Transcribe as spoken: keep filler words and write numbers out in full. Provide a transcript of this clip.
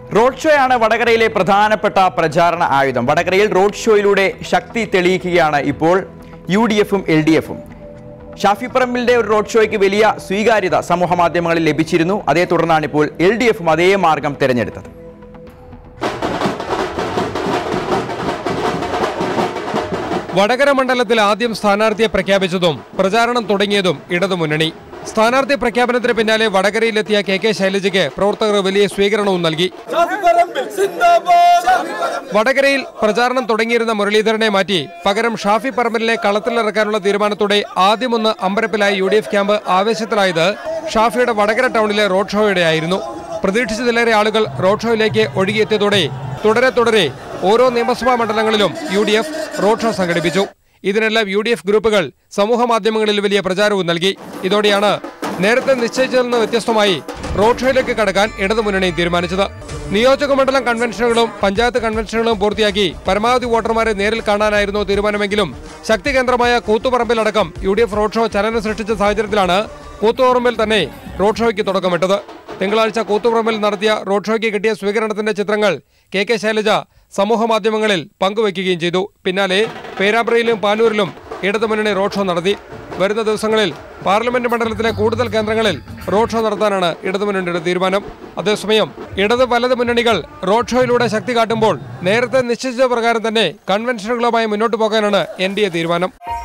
Road ഷോയാണ് വടകരയിലെ പ്രധാനപ്പെട്ട പ്രചാരണ ആയുധം. വടകരയിൽ റോഡ് ഷോയിലൂടെ ശക്തി തെളിയിക്കുകയാണ് ഇപ്പോൾ യു ഡി എഫും എൽ ഡി എഫും. ഷാഫി പറമ്പിലിന്റെ ഒരു റോഡ് ഷോയ്ക്ക് വലിയ സ്വീകാര്യത സമൂഹ മാധ്യമങ്ങളിൽ ലഭിച്ചിരുന്നു. അതേ തുടർന്നാണ് ഇപ്പോൾ എൽ ഡി എഫും അതേ മാർഗം തെരഞ്ഞെടുത്തത്. വടകര മണ്ഡലത്തിൽ ആദ്യം സ്ഥാനാർത്ഥിയെ പ്രഖ്യാപിച്ചതും പ്രചാരണം തുടങ്ങിയതും ഇടതുമുന്നണി. സ്ഥാനാർത്ഥി പ്രഖ്യാപനത്തിന് പിന്നാലെ വടകരയിലെത്തിയ കെ കെ ശൈലജയ്ക്ക് പ്രവർത്തകർ വലിയ സ്വീകരണവും നൽകി. വടകരയിൽ പ്രചാരണം തുടങ്ങിയിരുന്ന മുരളീധരനെ മാറ്റി പകരം ഷാഫി പറമ്പിലിനെ കളത്തിലിറക്കാനുള്ള തീരുമാനത്തോടെ ആദ്യമൊന്ന് അമ്പരപ്പിലായ യു ഡി എഫ് ക്യാമ്പ് ആവേശത്തിലായത് ഷാഫിയുടെ വടകര ടൗണിലെ റോഡ് ഷോയുടെയായിരുന്നു. പ്രതീക്ഷിച്ചതിലേറെ ആളുകൾ റോഡ് ഷോയിലേക്ക് ഒഴുകിയെത്തിയതോടെ തുടരെ തുടരെ ഓരോ നിയമസഭാ മണ്ഡലങ്ങളിലും U D F road show സംഘടിപ്പിച്ചു. ഇതിനെല്ലാം യു ഡി എഫ് ഗ്രൂപ്പുകൾ സമൂഹ മാധ്യമങ്ങളിൽ വലിയ പ്രചാരവും നൽകി. ഇതോടെയാണ് നേരത്തെ നിശ്ചയിച്ചതിൽ നിന്ന് വ്യത്യസ്തമായി റോഡ് ഷോയിലേക്ക് കടക്കാൻ ഇടതുമുന്നണി തീരുമാനിച്ചത്. നിയോജക മണ്ഡലം കൺവെൻഷനുകളും പഞ്ചായത്ത് കൺവെൻഷനുകളും പൂർത്തിയാക്കി പരമാവധി വോട്ടർമാരെ നേരിൽ കാണാനായിരുന്നു തീരുമാനമെങ്കിലും ശക്തി കേന്ദ്രമായ കൂത്തുപറമ്പിലടക്കം U D F road show ചലനം സൃഷ്ടിച്ച സാഹചര്യത്തിലാണ് കൂത്തുപറമ്പിൽ തന്നെ റോഡ് ഷോയ്ക്ക് തുടക്കമിട്ടത്. തിങ്കളാഴ്ച കൂത്തുപറമ്പിൽ നടത്തിയ റോഡ് ഷോയ്ക്ക് കിട്ടിയ സ്വീകരണത്തിന്റെ ചിത്രങ്ങൾ കെ കെ ശൈലജ സമൂഹ മാധ്യമങ്ങളിൽ പങ്കുവയ്ക്കുകയും ചെയ്തു. പിന്നാലെ പേരാമ്പ്രയിലും പാനൂരിലും ഇടതുമുന്നണി റോഡ് ഷോ നടത്തി. വരുന്ന ദിവസങ്ങളിൽ പാർലമെന്റ് മണ്ഡലത്തിലെ കൂടുതൽ കേന്ദ്രങ്ങളിൽ റോഡ് ഷോ നടത്താനാണ് ഇടതുമുന്നണിയുടെ തീരുമാനം. അതേസമയം ഇടത് വലത് മുന്നണികൾ റോഡ് ഷോയിലൂടെ ശക്തി കാട്ടുമ്പോൾ നേരത്തെ നിശ്ചയിച്ച പ്രകാരം തന്നെ കൺവെൻഷനുകളുമായി മുന്നോട്ടു പോകാനാണ് എൻ ഡി എ തീരുമാനം.